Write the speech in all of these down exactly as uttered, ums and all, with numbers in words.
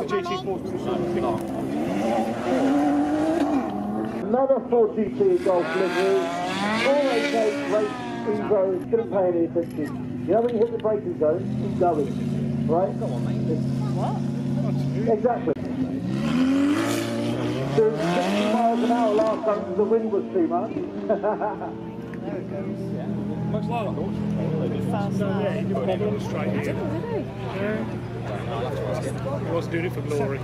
the G T four position. Another four G T Golf livery. four eighty-eight race Evo, couldn't pay any attention. You know when you hit the braking zone, keep going. Right? Come on, mate. What? Exactly. Doing sixty miles an hour last time because the wind was too much. There it goes. Yeah. Most like that. Fast No, now. yeah, he didn't bother on the straight. He did. Did He wasn't doing it for glory.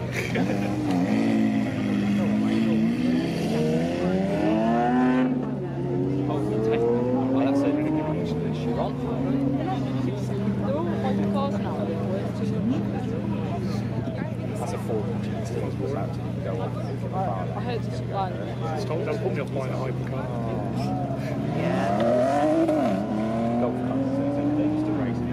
Chiron. They're all Hypercars now. That's a four G T was about to go on. I heard it's like. Stop, don't put me off buying a hypercar. Golf cars, they used to race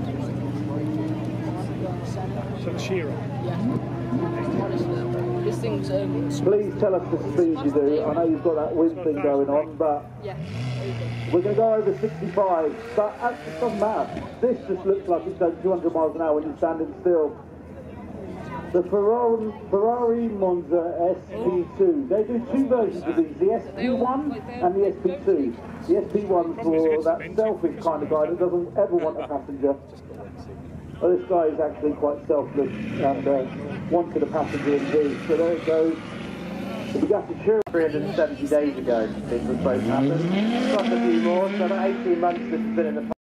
So the Chiron. Yeah. Honestly, this thing's um. Please tell us the speed you do. I know you've got that wind thing going on, but Yeah. we're going to go over sixty-five. But actually, it doesn't matter. This just looks like it's going two hundred miles an hour when you're standing still. The Ferrari, Ferrari Monza S P two. They do two versions of these, the S P one and the S P two. The S P one for that selfish kind of guy that doesn't ever want a passenger. Well, this guy is actually quite selfless and uh, wanted a passenger indeed. So there it goes. The Bugatti Chiron three hundred seventy days ago, this was supposed to happen. Plus a few more, so about eighteen months this has been in the